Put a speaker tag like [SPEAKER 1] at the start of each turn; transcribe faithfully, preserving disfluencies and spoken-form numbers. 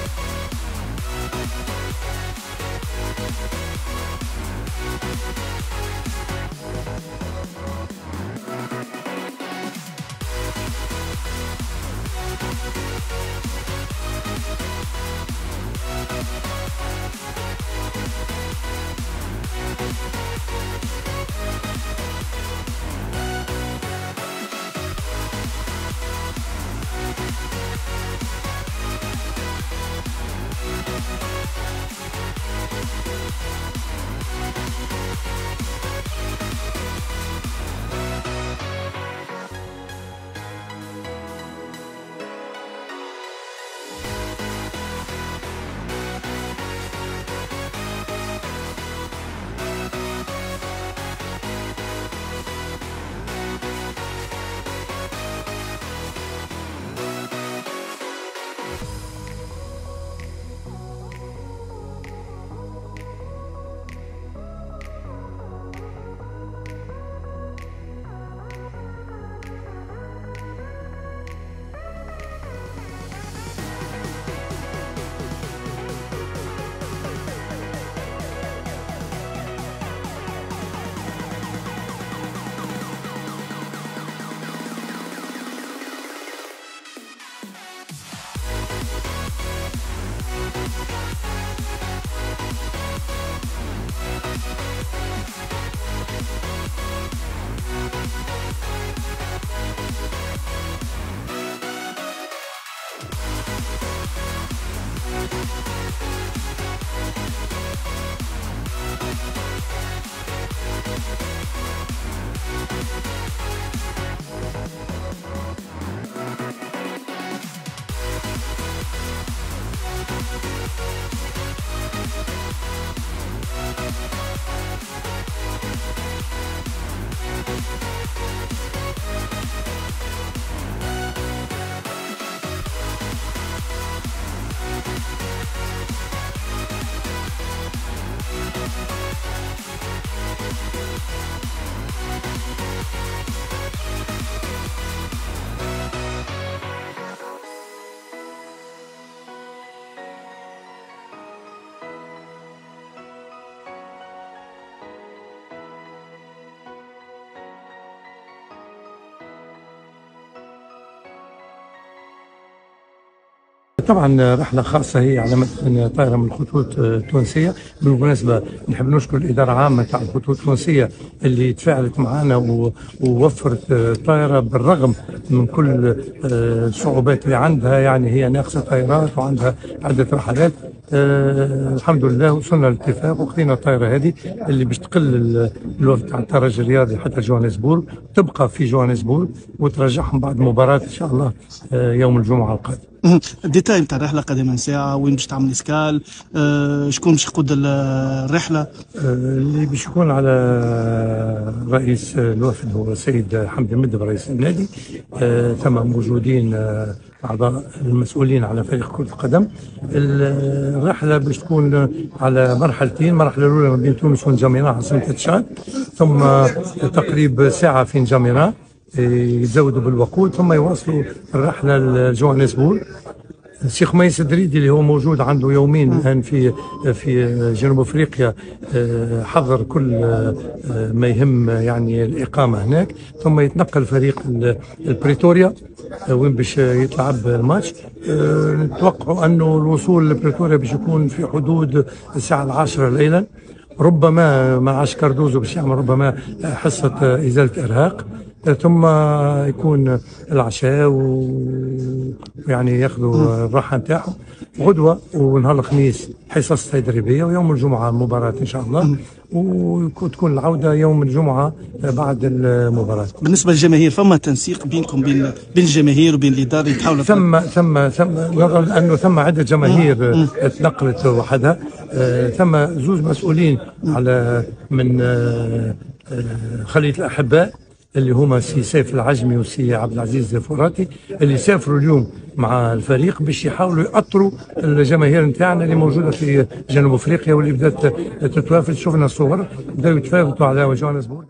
[SPEAKER 1] طبعا رحلة خاصة هي على متن طائرة من الخطوط التونسية. بالمناسبة نحب نشكر الإدارة العامة تاع الخطوط التونسية اللي تفاعلت معنا ووفرت طائرة بالرغم من كل الصعوبات اللي عندها، يعني هي ناقصة طائرات وعندها عدة رحلات. أه الحمد لله وصلنا لاتفاق وخذينا الطائرة هذه اللي باش تقل الوفد تاع الترجي الرياضي حتى جوهانسبورغ، تبقى في جوهانسبورغ وترجعهم بعد مباراة إن شاء الله أه يوم الجمعة القادم.
[SPEAKER 2] الديتاي نتاع الرحله قادمه ساعه، وين باش تعمل اسكال، أه شكون باش يقود الرحله؟
[SPEAKER 1] أه اللي باش يكون على رئيس الوفد هو السيد حمدي المؤدب رئيس النادي. أه ثم موجودين أه اعضاء المسؤولين على فريق كره القدم. الرحله باش تكون على مرحلتين، المرحله الاولى ما بين تونس ونجامينا عاصمه تشاد، ثم تقريبا ساعه في نجامينا يتزودوا بالوقود، ثم يواصلوا الرحله لجوهانسبورغ. الشيخ ميس الدريدي اللي هو موجود عنده يومين الان في في جنوب افريقيا حضر كل ما يهم يعني الاقامه هناك، ثم يتنقل فريق البريتوريا وين باش يتلعب الماتش. نتوقع انه الوصول لبريتوريا باش يكون في حدود الساعه العاشرة ليلا، ربما مع كاردوزو باش يعمل ربما حصه ازاله ارهاق، ثم يكون العشاء ويعني ياخذوا الراحه نتاعهم غدوه، ونهار الخميس حصص تدريبيه، ويوم الجمعه مباراه ان شاء الله، وتكون العوده يوم الجمعه بعد المباراه.
[SPEAKER 2] بالنسبه للجماهير فما تنسيق بينكم بين بين الجماهير وبين الاداره تحاول؟
[SPEAKER 1] ثم ثم ثم نظرا لانه ثم عده جماهير تنقلت وحدها، ثم زوج مسؤولين على من خليه الاحباء اللي هما سي سيف العجمي وسي عبد العزيز الفراتي، اللي سافروا اليوم مع الفريق باش يحاولوا يأطروا الجماهير نتاعنا اللي موجوده في جنوب افريقيا واللي بدات تتوافد. شفنا الصور بداوا يتفاوتوا على جوهانسبورغ.